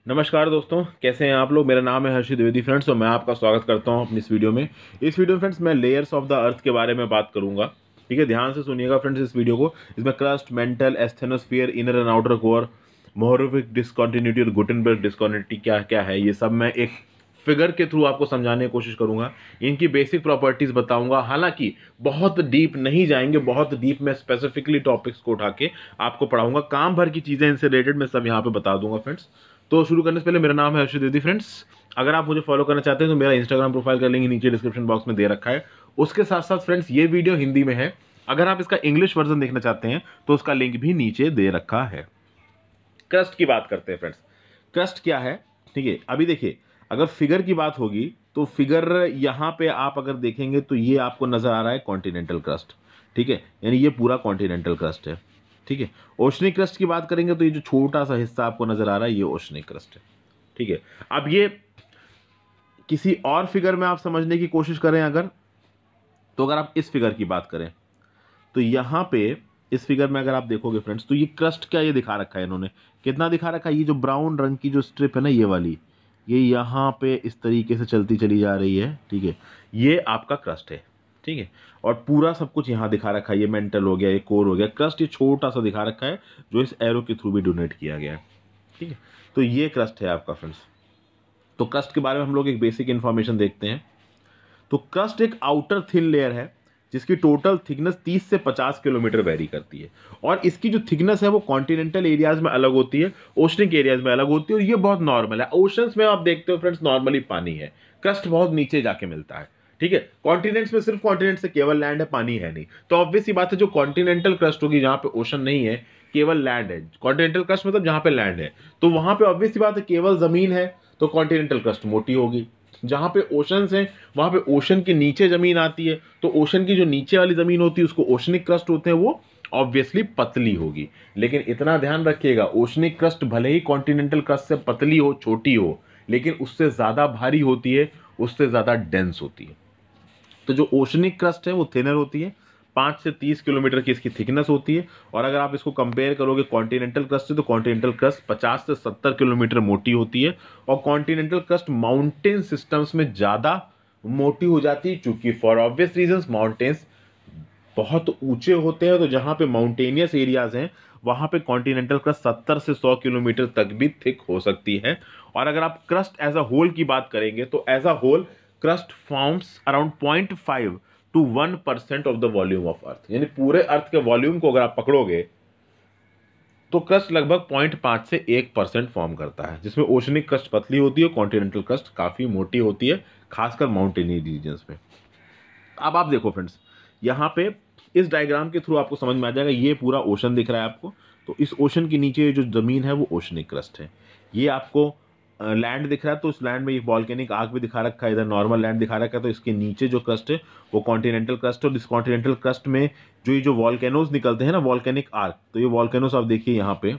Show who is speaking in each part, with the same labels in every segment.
Speaker 1: नमस्कार दोस्तों, कैसे हैं आप लोग। मेरा नाम है हर्षित द्विवेदी फ्रेंड्स और मैं आपका स्वागत करता हूं अपनी इस वीडियो में। इस वीडियो में फ्रेंड्स मैं लेयर्स ऑफ द अर्थ के बारे में बात करूंगा। ठीक है, ध्यान से सुनिएगा फ्रेंड्स इस वीडियो को। इसमें crust, mantle, asthenosphere, inner and outer core, Mohorovicic discontinuity और गुटेनबर्ग डिस्कंटिन्यूटी क्या क्या है, ये सब मैं एक फिगर के थ्रू आपको समझाने की कोशिश करूंगा। इनकी बेसिक प्रॉपर्टीज बताऊंगा। हालांकि बहुत डीप नहीं जाएंगे, बहुत डीप में स्पेसिफिकली टॉपिक्स को उठा के आपको पढ़ाऊंगा। काम भर की चीजें इनसे रिलेटेड मैं सब यहाँ पे बता दूंगा फ्रेंड्स। तो शुरू करने से पहले मेरा नाम है हर्षित द्विवेदी फ्रेंड्स। अगर आप मुझे फॉलो करना चाहते हैं तो मेरा इंस्टाग्राम प्रोफाइल का लिंक नीचे डिस्क्रिप्शन बॉक्स में दे रखा है। उसके साथ साथ फ्रेंड्स ये वीडियो हिंदी में है, अगर आप इसका इंग्लिश वर्जन देखना चाहते हैं तो उसका लिंक भी नीचे दे रखा है। क्रस्ट की बात करते हैं फ्रेंड्स। क्रस्ट क्या है, ठीक है। अभी देखिए, अगर फिगर की बात होगी तो फिगर यहाँ पे आप अगर देखेंगे तो ये आपको नजर आ रहा है कॉन्टिनेंटल क्रस्ट, ठीक है, यानी ये पूरा कॉन्टिनेंटल क्रस्ट है, ठीक है। ओशनिक क्रस्ट की बात करेंगे तो ये जो छोटा सा हिस्सा आपको नजर आ रहा है ये ओशनिक क्रस्ट है, ठीक है। अब ये किसी और फिगर में आप समझने की कोशिश करें अगर, तो अगर आप इस फिगर की बात करें तो यहां पे इस फिगर में अगर आप देखोगे फ्रेंड्स तो ये क्रस्ट क्या ये दिखा रखा है इन्होंने, कितना दिखा रखा है। ये जो ब्राउन रंग की जो स्ट्रिप है ना, ये वाली, ये यहां पे इस तरीके से चलती चली जा रही है, ठीक है। ये आपका क्रस्ट है, ठीक है। और पूरा सब कुछ यहां दिखा रखा है, ये मेंटल हो गया, ये कोर हो गया। क्रस्ट ये छोटा सा दिखा रखा है जो इस एरो के थ्रू भी डोनेट किया गया है, ठीक है। तो ये क्रस्ट है आपका फ्रेंड्स। तो क्रस्ट के बारे में हम लोग एक बेसिक इंफॉर्मेशन देखते हैं। तो क्रस्ट एक आउटर थिन लेयर है जिसकी टोटल थिकनेस 30 से 50 किलोमीटर वेरी करती है। और इसकी जो थिकनेस है वो कॉन्टिनेंटल एरियाज में अलग होती है, ओशनिक एरियाज में अलग होती है। और ये बहुत नॉर्मल है। ओशंस में आप देखते हो फ्रेंड्स नॉर्मली पानी है, क्रस्ट बहुत नीचे जाके मिलता है, ठीक है। कॉन्टिनेंट्स में सिर्फ कॉन्टिनेंट से केवल लैंड है, पानी है नहीं। तो ऑब्वियस सी बात है जो कॉन्टिनेंटल क्रस्ट होगी जहां पे ओशन नहीं है, केवल लैंड है। कॉन्टिनेंटल क्रस्ट मतलब जहां पे लैंड है, तो वहां पे ऑब्वियस सी बात है केवल जमीन है, तो कॉन्टिनेंटल क्रस्ट मोटी होगी। जहां पे ओशंस हैं वहां पे ओशन के नीचे जमीन आती है, तो ओशन की जो नीचे वाली जमीन होती है उसको ओशनिक क्रस्ट होते हैं, वो ऑब्वियसली पतली होगी। लेकिन इतना ध्यान रखिएगा, ओशनिक क्रस्ट भले ही कॉन्टिनेंटल क्रस्ट से पतली हो, छोटी हो, लेकिन उससे ज्यादा भारी होती है, उससे ज्यादा डेंस होती है। तो जो ओशनिक क्रस्ट है वो थिनर होती है, 5 से 30 किलोमीटर की इसकी थिकनेस होती है। और अगर आप इसको कंपेयर करोगे कॉन्टिनेंटल क्रस्ट से, तो कॉन्टिनेंटल क्रस्ट 50 से 70 किलोमीटर मोटी होती है। और कॉन्टिनेंटल क्रस्ट माउंटेन सिस्टम्स में ज़्यादा मोटी हो जाती है, क्योंकि फॉर ऑब्वियस रीजंस माउंटेन्स बहुत ऊंचे होते हैं। तो जहाँ पे माउंटेनियस एरियाज हैं वहाँ पे कॉन्टिनेंटल क्रस्ट 70 से 100 किलोमीटर तक भी थिक हो सकती है। और अगर आप क्रस्ट एज अ होल की बात करेंगे तो as a whole crust forms around 0.5 to 1% of the volume of earth. यानी पूरे अर्थ के वॉल्यूम को अगर आप पकड़ोगे तो क्रस्ट लगभग 0.5 से 1% फॉर्म करता है, जिसमें ओशनिक क्रस्ट पतली होती है, कॉन्टिनेंटल क्रस्ट काफी मोटी होती है, खासकर माउंटेनियस रीजन्स में। अब आप देखो फ्रेंड्स, यहाँ पे इस डायग्राम के थ्रू आपको समझ में आ जाएगा, ये पूरा ओशन दिख रहा है आपको। तो इस ओशन के नीचे जो जमीन है वो ओशनिक क्रस्ट है। ये आपको लैंड दिख रहा है, तो उस लैंड में एक वॉल्केनिक आर्क भी दिखा रखा है, इधर नॉर्मल लैंड दिखा रखा है। तो इसके नीचे जो क्रस्ट है वो कॉन्टिनेंटल क्रस्ट है। और इस कॉन्टिनेंटल क्रस्ट में जो ये जो वॉल्केनोज निकलते हैं ना, वॉल्केनिक आर्क, तो ये वॉल्केनोज आप देखिए यहाँ पे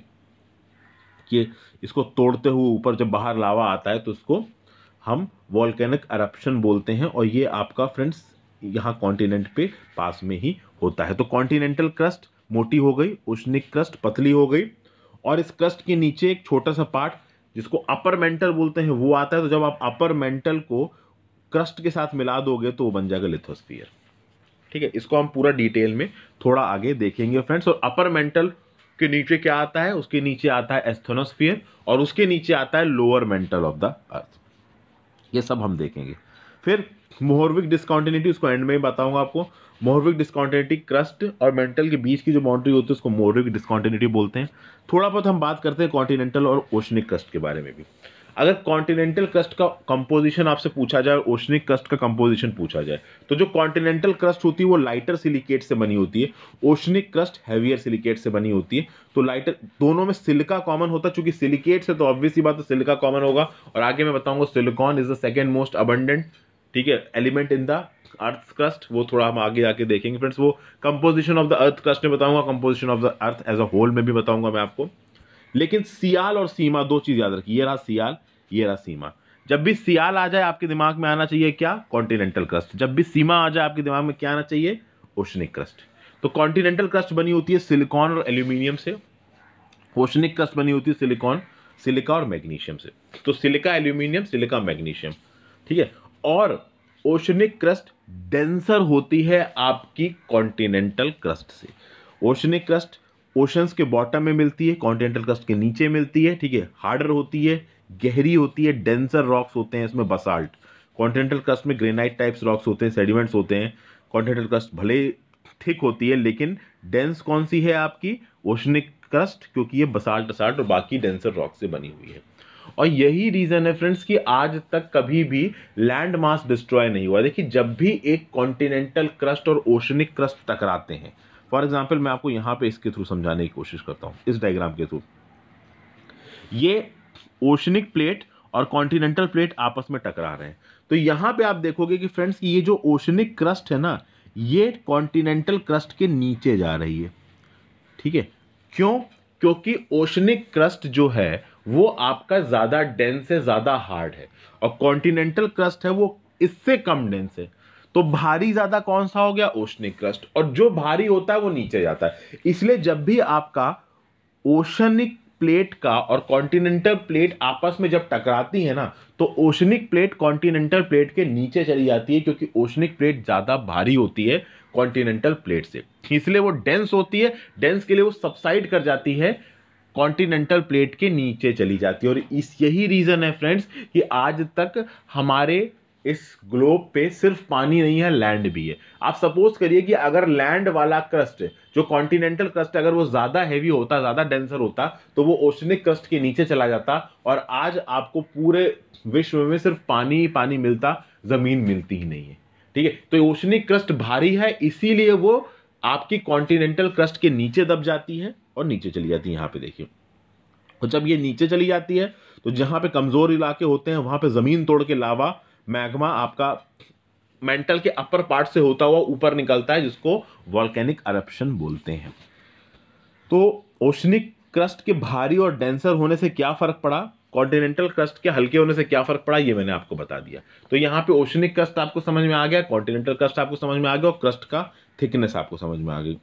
Speaker 1: कि इसको तोड़ते हुए ऊपर जब बाहर लावा आता है तो इसको हम वॉल्केनिक एरप्शन बोलते हैं। और ये आपका फ्रेंड्स यहाँ कॉन्टिनेंट पे पास में ही होता है। तो कॉन्टिनेंटल क्रस्ट मोटी हो गई, ओशनिक क्रस्ट पतली हो गई। और इस क्रस्ट के नीचे एक छोटा सा पार्ट जिसको अपर मेंटल बोलते हैं वो आता है। तो जब आप अपर मेंटल को क्रस्ट के साथ मिला दोगे तो वो बन जाएगा लिथोस्फीयर, ठीक है। इसको हम पूरा डिटेल में थोड़ा आगे देखेंगे फ्रेंड्स। और अपर मेंटल के नीचे क्या आता है, उसके नीचे आता है एस्थेनोस्फीयर, और उसके नीचे आता है lower mantle of the earth. ये सब हम देखेंगे। फिर मोहोविक डिस्कंटिन्यूटी, उसको एंड में ही बताऊंगा आपको। मोहोविक डिस्कंटिन्यूटी क्रस्ट और मेंटल के बीच की जो बाउंड्री होती है उसको मोहोविक डिस्कंटिन्यूटी बोलते हैं। थोड़ा बहुत हम बात करते हैं कॉन्टिनेंटल और ओशनिक क्रस्ट के बारे में भी। अगर कॉन्टिनेंटल क्रस्ट का कंपोजिशन आपसे पूछा जाए और ओशनिक क्रस्ट का कंपोजिशन पूछा जाए, तो जो कॉन्टिनेंटल क्रस्ट होती है वो लाइटर सिलिकेट से बनी होती है, ओशनिक क्रस्ट हैवियर सिलिकेट से बनी होती है। तो लाइटर, दोनों में सिलिका कॉमन होता है, चूंकि सिलिकेट से तो ऑब्वियस ही बात है सिलिका कॉमन होगा। और आगे मैं बताऊंगा silicon is the second most abundant, ठीक है, element in the earth crust. वो थोड़ा हम आगे आके देखेंगे फ्रेंड्स। वो composition of the earth crust में बताऊंगा, composition of the earth as a whole में भी बताऊंगा मैं आपको। लेकिन सियाल और सीमा दो चीज याद रखिए, ये रहा सियाल, ये रहा सीमा। जब भी सियाल आ जाए आपके दिमाग में आना चाहिए क्या, कॉन्टिनेंटल क्रस्ट। जब भी सीमा आ जाए आपके दिमाग में क्या आना चाहिए, ओशनिक क्रस्ट। तो कॉन्टिनेंटल क्रस्ट बनी होती है सिलिकॉन और एल्यूमिनियम से, ओशनिक क्रस्ट बनी होती है सिलिकॉन, सिलिका और मैग्नीशियम से। तो सिलिका एल्यूमिनियम, सिलिका मैग्नीशियम, ठीक है। और ओशनिक क्रस्ट डेंसर होती है आपकी कॉन्टिनेंटल क्रस्ट से। ओशनिक क्रस्ट ओशंस के बॉटम में मिलती है, कॉन्टिनेंटल क्रस्ट के नीचे मिलती है, ठीक है। हार्डर होती है, गहरी होती है, डेंसर रॉक्स होते हैं इसमें, बसाल्ट। कॉन्टिनेंटल क्रस्ट में ग्रेनाइट टाइप्स रॉक्स होते हैं, सेडिमेंट्स होते हैं। कॉन्टिनेंटल क्रस्ट भले थिक होती है लेकिन डेंस कौन सी है आपकी? ओशनिक क्रस्ट, क्योंकि ये बसाल्ट टसाल्ट और बाकी डेंसर रॉक से बनी हुई है। और यही रीजन है फ्रेंड्स कि आज तक कभी भी लैंड मास डिस्ट्रॉय नहीं हुआ। देखिए, जब भी एक कॉन्टिनेंटल क्रस्ट और ओशनिक क्रस्ट टकराते हैं, फॉर एग्जांपल मैं आपको यहां पे इसके थ्रू समझाने की कोशिश करता हूं, इस डायग्राम के थ्रू। ये ओशनिक प्लेट और कॉन्टिनेंटल प्लेट आपस में टकरा रहे हैं, तो यहां पे आप देखोगे कि फ्रेंड्स ये जो ओशनिक क्रस्ट है ना, ये कॉन्टिनेंटल क्रस्ट के नीचे जा रही है, ठीक है। क्यों? क्योंकि ओशनिक क्रस्ट जो है वो आपका ज्यादा डेंस है, ज्यादा हार्ड है, और कॉन्टिनेंटल क्रस्ट है वो इससे कम डेंस है। तो भारी ज्यादा कौन सा हो गया? Oceanic crust. और जो भारी होता है वो नीचे जाता है। इसलिए जब भी आपका ओशनिक प्लेट का और कॉन्टिनेंटल प्लेट आपस में जब टकराती है ना, तो ओशनिक प्लेट कॉन्टिनेंटल प्लेट के नीचे चली जाती है, क्योंकि ओशनिक प्लेट ज्यादा भारी होती है कॉन्टिनेंटल प्लेट से, इसलिए वो डेंस होती है। डेंस के लिए वो सबसाइड कर जाती है, कॉन्टिनेंटल प्लेट के नीचे चली जाती है। और यही रीजन है फ्रेंड्स कि आज तक हमारे इस ग्लोब पे सिर्फ पानी नहीं है, लैंड भी है। आप सपोज करिए कि अगर लैंड वाला क्रस्ट, जो कॉन्टिनेंटल क्रस्ट, अगर वो ज्यादा हैवी होता, ज्यादा डेंसर होता, तो वो ओशनिक क्रस्ट के नीचे चला जाता और आज आपको पूरे विश्व में सिर्फ पानी ही पानी मिलता, जमीन मिलती ही नहीं है, ठीक है। तो ओशनिक क्रस्ट भारी है, इसीलिए वो आपकी कॉन्टिनेंटल क्रस्ट के नीचे दब जाती है और नीचे चली जाती है। यहां पे देखिए, और जब ये नीचे चली जाती है तो जहां पे कमजोर इलाके होते हैं वहां पे जमीन तोड़ के लावा, मैग्मा आपका मेंटल के अपर पार्ट से होता हुआ ऊपर निकलता है, जिसको वॉल्केनिक अरप्शन बोलते हैं। तो ओशनिक क्रस्ट के भारी और डेंसर होने से क्या फर्क पड़ा, कॉन्टिनेंटल क्रस्ट के हल्के होने से क्या फर्क पड़ा, ये मैंने आपको बता दिया। तो यहां पे ओशनिक क्रस्ट आपको समझ में आ गया, कॉन्टिनेंटल क्रस्ट आपको समझ में आ गया, और क्रस्ट का थिकनेस आपको समझ में आ गई,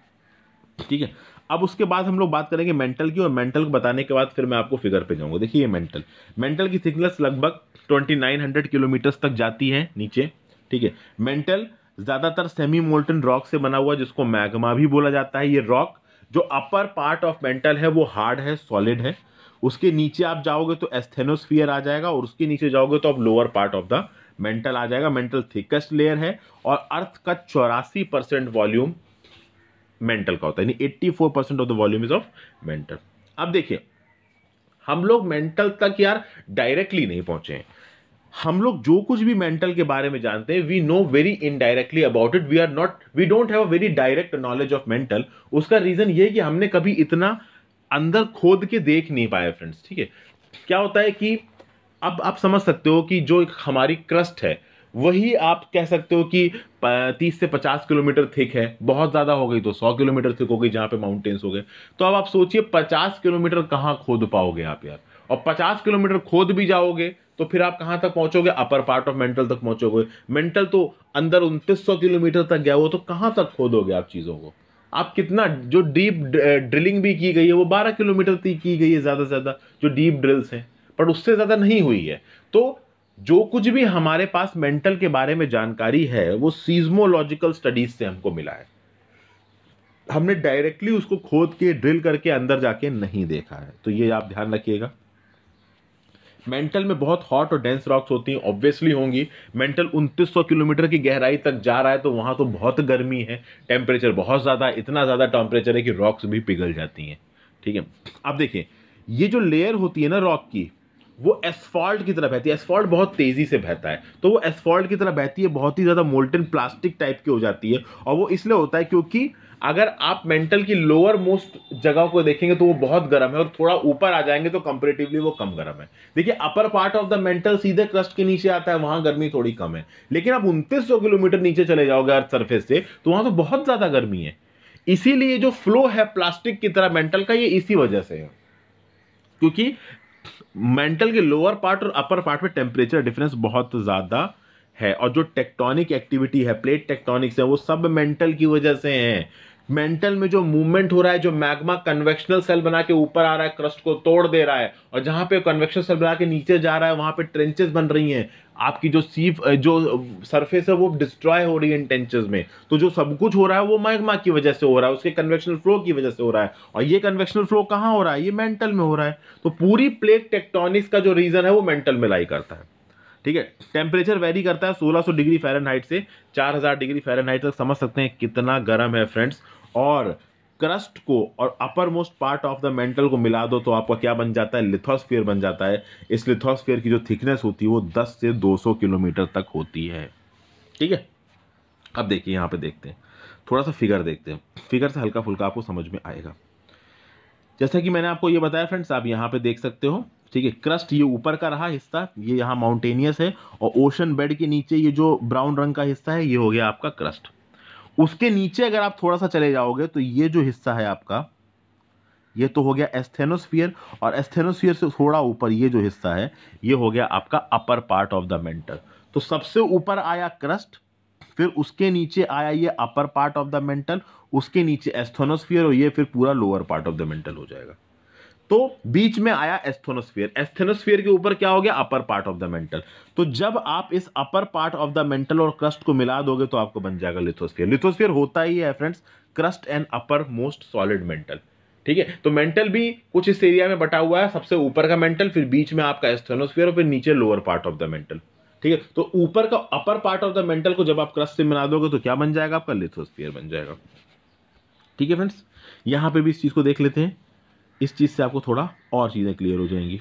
Speaker 1: ठीक है। अब उसके बाद हम लोग बात करेंगे मेंटल की, और मेंटल को बताने के बाद फिर मैं आपको फिगर पे जाऊंगा। देखिए, ये मेंटल की थिकनेस लगभग 2900 किलोमीटर तक जाती है नीचे, ठीक है। मेंटल ज्यादातर सेमी मोल्टन रॉक से बना हुआ, जिसको मैग्मा भी बोला जाता है। ये रॉक जो अपर पार्ट ऑफ मेंटल है वो हार्ड है, सॉलिड है। उसके नीचे आप जाओगे तो एस्थेनोस्फीयर आ जाएगा, और उसके नीचे जाओगे तो आप lower part of the mantle आ जाएगा। मेंटल थिकेस्ट लेयर है, और अर्थ का 84% वॉल्यूम मेंटल का होता है, यानी 84% of the volume is of mantle. अब देखिए, हम लोग मेंटल तक यार डायरेक्टली नहीं पहुंचे हैं। हम लोग जो कुछ भी मेंटल के बारे में जानते हैं, we know very indirectly about it, we don't have a very direct knowledge of mantle. उसका रीजन ये है कि हमने कभी इतना अंदर खोद के देख नहीं पाए फ्रेंड्स, ठीक है। क्या होता है कि अब आप समझ सकते हो कि जो हमारी क्रस्ट है वही आप कह सकते हो कि 30 से 50 किलोमीटर थिक है, बहुत ज्यादा हो गई तो 100 किलोमीटर थिक हो गई जहां पे माउंटेन्स हो गए। तो अब आप सोचिए 50 किलोमीटर कहां खोद पाओगे आप यार, और 50 किलोमीटर खोद भी जाओगे तो फिर आप कहां तक पहुंचोगे? अपर पार्ट ऑफ मेंटल तक पहुंचोगे। मेंटल तो अंदर 2900 किलोमीटर तक गया, वो तो कहां तक खोदोगे आप चीजों को? आप कितना, जो डीप ड्रिलिंग भी की गई है वो 12 किलोमीटर तक की गई है ज्यादा से ज्यादा, जो डीप ड्रिल्स हैं, पर उससे ज्यादा नहीं हुई है। तो जो कुछ भी हमारे पास मेंटल के बारे में जानकारी है वो सीज्मोलॉजिकल स्टडीज से हमको मिला है, हमने डायरेक्टली उसको खोद के ड्रिल करके अंदर जाके नहीं देखा है। तो ये आप ध्यान रखिएगा। मेंटल में बहुत हॉट और डेंस रॉक्स होती हैं, ऑब्वियसली होंगी। मेंटल 2900 किलोमीटर की गहराई तक जा रहा है तो वहां तो बहुत गर्मी है, टेम्परेचर बहुत ज्यादा, इतना ज्यादा टेम्परेचर है कि रॉक्स भी पिघल जाती हैं, ठीक है। अब देखिए, ये जो लेयर होती है ना रॉक की, वो एस्फॉल्ट की तरह बहती है। एस्फॉल्ट बहुत तेजी से बहता है, तो वो एस्फॉल्ट की तरह बहती है, बहुत ही ज्यादा मोल्टन प्लास्टिक टाइप की हो जाती है। और वो इसलिए होता है क्योंकि अगर आप मेंटल की लोअर मोस्ट जगह को देखेंगे तो वो बहुत गर्म है, और थोड़ा ऊपर आ जाएंगे तो कंपैरेटिवली वो कम गर्म है। देखिए, upper part of the mantle सीधे क्रस्ट के नीचे आता है, वहां गर्मी थोड़ी कम है। लेकिन आप 2900 किलोमीटर नीचे चले जाओगे अर्थ सरफेस से तो वहां तो बहुत ज्यादा गर्मी है। इसीलिए जो फ्लो है प्लास्टिक की तरह मेंटल का, ये इसी वजह से है, क्योंकि मेंटल के लोअर पार्ट और अपर पार्ट में टेम्परेचर डिफरेंस बहुत ज्यादा है। और जो टेक्टोनिक एक्टिविटी है, प्लेट टेक्टोनिक्स है, वो सब मेंटल की वजह से है। मेंटल में जो मूवमेंट हो रहा है, जो मैग्मा कन्वेक्शनल सेल बना के ऊपर आ रहा है, क्रस्ट को तोड़ दे रहा है, और जहां पे कन्वेक्शनल सेल बना के नीचे जा रहा है वहां पे ट्रेंचेस बन रही हैं, आपकी जो जो सरफेस है वो डिस्ट्रॉय हो रही है इन ट्रेंचेस में। तो जो सब कुछ हो रहा है वो मैग्मा की वजह से हो रहा है, उसके कन्वेक्शनल फ्लो की वजह से हो रहा है। और ये कन्वेक्शनल फ्लो कहां हो रहा है? ये मेंटल में हो रहा है। तो पूरी प्लेट टेक्टोनिक्स का जो रीजन है वो मेंटल में लाई करता है। ठीक है, टेम्परेचर वेरी करता है 1600 डिग्री फ़ारेनहाइट से 4000 डिग्री फ़ारेनहाइट तक। समझ सकते हैं कितना गर्म है फ्रेंड्स। और क्रस्ट को और upper most part of the mantle को मिला दो तो आपका क्या बन जाता है? लिथोस्फीयर बन जाता है। इस लिथोस्फीयर की जो थिकनेस होती है वो 10 से 200 किलोमीटर तक होती है। ठीक है, अब देखिए यहां पे देखते हैं, थोड़ा सा फिगर देखते हैं, फिगर से हल्का फुल्का आपको समझ में आएगा। जैसा कि मैंने आपको ये बताया फ्रेंड्स, आप यहाँ पे देख सकते हो। ठीक है, क्रस्ट ये ऊपर का रहा हिस्सा, ये यहाँ माउंटेनियस है, और ओशन बेड के नीचे ये जो ब्राउन रंग का हिस्सा है ये हो गया आपका क्रस्ट। उसके नीचे अगर आप थोड़ा सा चले जाओगे तो ये जो हिस्सा है आपका, ये तो हो गया एस्थेनोस्फियर, और एस्थेनोस्फियर से थोड़ा ऊपर ये जो हिस्सा है ये हो गया आपका upper part of the mantle. तो सबसे ऊपर आया क्रस्ट, फिर उसके नीचे आया ये upper part of the mantle, उसके नीचे एस्थेनोस्फियर, और ये फिर पूरा lower part of the mantle हो जाएगा। तो बीच में आया एस्थेनोस्फियर, एस्थेनोस्फियर के ऊपर क्या हो गया? Upper part of the mantle. तो जब आप इस upper part of the mantle और क्रस्ट को मिला दोगे तो आपको बन जाएगा लिथोस्फियर। लिथोस्फियर होता ही है friends crust and upper most solid mantle. ठीक है, तो मेंटल भी कुछ इस एरिया में बटा हुआ है, सबसे ऊपर का मेंटल, फिर बीच में आपका एस्थेनोस्फियर, और फिर नीचे lower part of the mantle. ठीक है, तो ऊपर का upper part of the mantle को जब आप क्रस्ट से मिला दोगे तो क्या बन जाएगा? आपका लिथोस्फियर बन जाएगा। ठीक है फ्रेंड्स, यहां पे भी इस चीज को देख लेते हैं, इस चीज से आपको थोड़ा और चीजें क्लियर हो जाएंगी।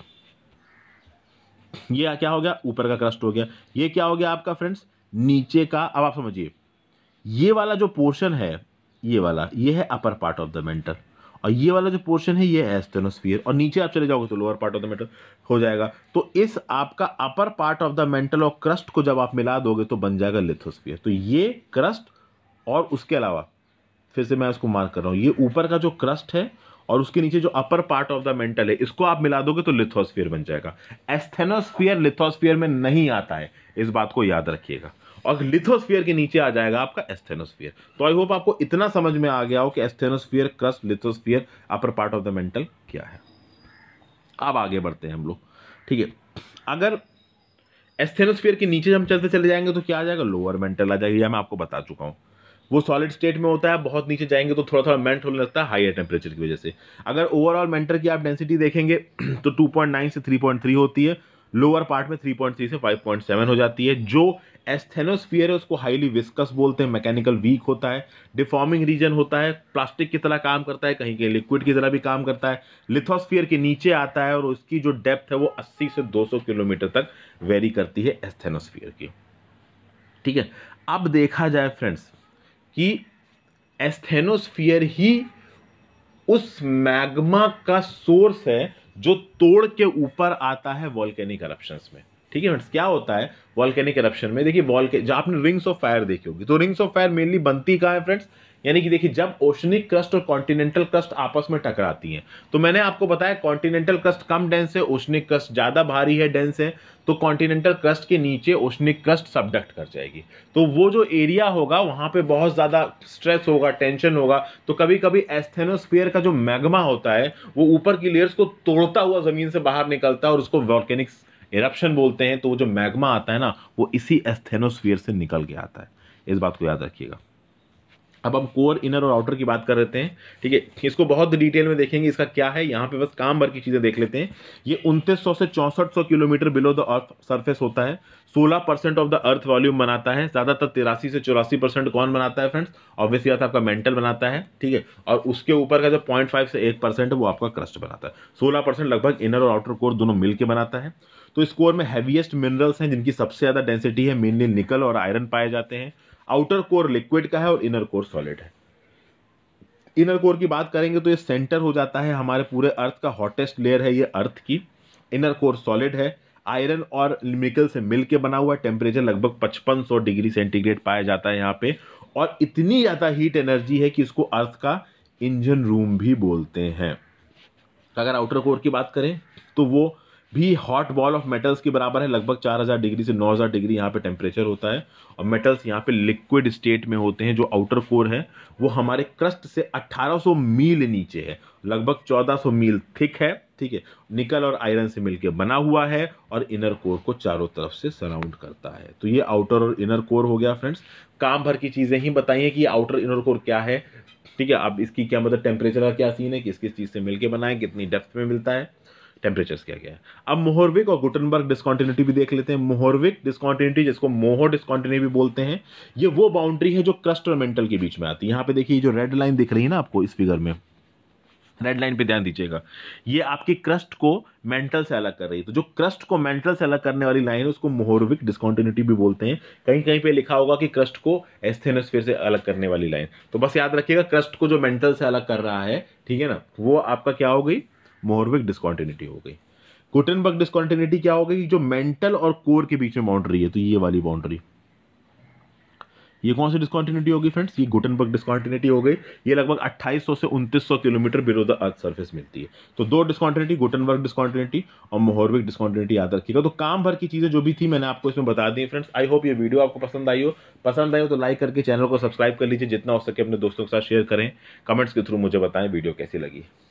Speaker 1: ये क्या हो गया? ऊपर का क्रस्ट हो गया। ये क्या हो गया आपका फ्रेंड्स? नीचे का। अब आप समझिए, ये वाला जो पोर्शन है, ये वाला, ये है upper part of the mantle, और ये वाला जो पोर्शन है ये है एस्थेनोस्फियर, और नीचे आप चले जाओगे तो lower part of the mantle हो जाएगा। तो इस आपका upper part of the mantle और क्रस्ट को जब आप मिला दोगे तो बन जाएगा लिथोस्फियर। तो ये क्रस्ट, और उसके अलावा फिर से मैं इसको मार्क कर रहा हूं, ये ऊपर का जो क्रस्ट है और उसके नीचे जो upper part of the mantle है, इसको आप मिला दोगे तो लिथोस्फियर बन जाएगा। एस्थेनोस्फियर लिथोस्फियर में नहीं आता है, इस बात को याद रखिएगा। और लिथोस्फियर के नीचे आ जाएगा आपका एस्थेनोस्फियर। तो आई होप आपको इतना समझ में आ गया हो कि asthenosphere, crust, lithosphere, upper part of the mantle क्या है। अब आगे बढ़ते हैं हम लोग। ठीक है, अगर एस्थेनोस्फियर के नीचे हम चलते चले जाएंगे तो क्या आ जाएगा? लोअर मेंटल आ जाएगा। यह मैं आपको बता चुका हूं, वो सॉलिड स्टेट में होता है, बहुत नीचे जाएंगे तो थोड़ा थोड़ा मेल्ट होने लगता है हायर टेम्परेचर की वजह से। अगर ओवरऑल मेंटल की आप डेंसिटी देखेंगे तो 2.9 से 3.3 होती है, लोअर पार्ट में 3.3 से 5.7 हो जाती है। जो एस्थेनोस्फियर है उसको हाईली विस्कस बोलते हैं, मैकेनिकल वीक होता है, डिफॉर्मिंग रीजन होता है, प्लास्टिक की तरह काम करता है, कहीं के लिक्विड की तरह भी काम करता है। लिथोस्फियर के नीचे आता है और उसकी जो डेप्थ है वो 80 से 200 किलोमीटर तक वेरी करती है एस्थेनोस्फियर की। ठीक है, अब देखा जाए फ्रेंड्स कि एस्थेनोस्फियर ही उस मैग्मा का सोर्स है जो तोड़ के ऊपर आता है वॉल्केनिक eruptions में। ठीक है फ्रेंड्स, क्या होता है वॉल्केनिक eruption में? देखिए, जब आपने रिंग्स ऑफ फायर देखी होगी तो रिंग्स ऑफ फायर मेनली बनती कहां है फ्रेंड्स? यानी कि देखिए, जब ओशनिक क्रस्ट और कॉन्टिनेंटल क्रस्ट आपस में टकराती हैं, तो मैंने आपको बताया कॉन्टिनेंटल क्रस्ट कम डेंस है, ओशनिक क्रस्ट ज्यादा भारी है, डेंस है, तो कॉन्टिनेंटल क्रस्ट के नीचे ओशनिक क्रस्ट सबडक्ट कर जाएगी। तो वो जो एरिया होगा वहां पे बहुत ज्यादा स्ट्रेस होगा, टेंशन होगा। तो कभी कभी एस्थेनोस्फियर का जो मैग्मा होता है वो ऊपर की लेयर्स को तोड़ता हुआ जमीन से बाहर निकलता है और उसको वॉल्केनिक इरप्शन बोलते हैं। तो वो जो मैग्मा आता है ना, वो इसी एस्थेनोस्फियर से निकल के आता है, इस बात को याद रखिएगा। अब हम कोर, इनर और आउटर की बात कर लेते हैं। ठीक है, इसको बहुत डिटेल में देखेंगे इसका क्या है, यहाँ पे बस काम भर की चीजें देख लेते हैं। ये 2900 से 6400 kilometre below the earth surface होता है, 16% ऑफ द अर्थ वॉल्यूम बनाता है, ज्यादातर 83 से 84% कौन बनाता है फ्रेंड्स? ऑब्वियसली बात है, आपका मेंटल बनाता है। ठीक है, और उसके ऊपर का जो 0.5 से 1% है वो आपका क्रस्ट बनाता है। 16% लगभग इनर और आउटर कोर दोनों मिलकर बनाता है। तो इस कोर में हैवीएस्ट मिनरल्स हैं जिनकी सबसे ज्यादा डेंसिटी है, मेनली निकल और आयरन पाए जाते हैं। आउटर कोर लिक्विड का है और इनर कोर सॉलिड है। इनर कोर की बात करेंगे तो ये सेंटर हो जाता है हमारे पूरे अर्थ का, हॉटेस्ट लेयर है ये अर्थ की। इनर कोर सॉलिड है, आयरन और निकल से मिलकर बना हुआ, टेम्परेचर लगभग 5500 डिग्री सेंटीग्रेड पाया जाता है यहाँ पे, और इतनी ज्यादा हीट एनर्जी है कि इसको अर्थ का इंजन रूम भी बोलते हैं। अगर आउटर कोर की बात करें तो वो भी हॉट बॉल ऑफ मेटल्स के बराबर है। लगभग 4000 डिग्री से 9000 डिग्री यहाँ पे टेम्परेचर होता है और मेटल्स यहाँ पे लिक्विड स्टेट में होते हैं। जो आउटर कोर है वो हमारे क्रस्ट से 1800 मील नीचे है, लगभग 1400 मील थिक है, ठीक है। निकल और आयरन से मिलकर बना हुआ है और इनर कोर को चारों तरफ से सराउंड करता है। तो ये आउटर और इनर कोर हो गया फ्रेंड्स। काम भर की चीजें ही बताइए कि आउटर इनर कोर क्या है, ठीक है। अब इसकी क्या मतलब टेम्परेचर का क्या सीन है, किस किस चीज से मिलकर बना है, कितनी डेप्थ में मिलता है, टेम्परेचर्स क्या क्या है। अब मोहरविक और गुटनबर्ग डिस्कंटिन्यूटी भी देख लेते हैं। मोहरविक डिस्कंटिन्यूटी, जिसको मोहो डिस्कंटिन्यूटी भी बोलते हैं, ये वो बाउंड्री है जो क्रस्ट और मेंटल के बीच में आती है। यहाँ पे देखिए जो रेड लाइन दिख रही है ना आपको इस फिगर में, रेड लाइन पे ध्यान दीजिएगा, ये आपकी क्रस्ट को मेंटल से अलग कर रही है। तो जो क्रस्ट को मेंटल से अलग करने वाली लाइन है उसको मोहरविक डिस्कंटिन्यूटी भी बोलते हैं। कहीं कहीं पे लिखा होगा कि क्रस्ट को एस्थेनोस्फीयर से अलग करने वाली लाइन। तो बस याद रखिएगा क्रस्ट को जो मेंटल से अलग कर रहा है, ठीक है ना, वो आपका क्या हो गई, मोहरविक डिस्कंटिन्यूटी हो गई। गुटेनबर्ग डिस्कंटिन्यूटी क्या हो गई, जो मेंटल और कोर के बीच में बाउंड्री है, तो ये वाली बाउंड्री, ये कौन सी डिस्कंटिन्यूटी होगी फ्रेंड्स, ये गुटेनबर्ग डिस्कंटिन्यूटी हो गई। ये लगभग 2800 से 2900 kilometre below the earth surface मिलती है। तो दो डिस्कंटिन्यूटी, गुटेनबर्ग डिस्कंटिन्यूटी और मोहरविक डिस्कंटिन्यूटी याद रखिएगा। तो काम भर की चीजें जो भी थी मैंने आपको इसमें बता दी फ्रेंड्स। आई होप ये वीडियो आपको पसंद आई हो। पसंद आई हो तो लाइक करके चैनल को सब्सक्राइब कर लीजिए, जितना हो सके अपने दोस्तों के साथ शेयर करें, कमेंट्स के थ्रू मुझे बताएं वीडियो कैसी लगी।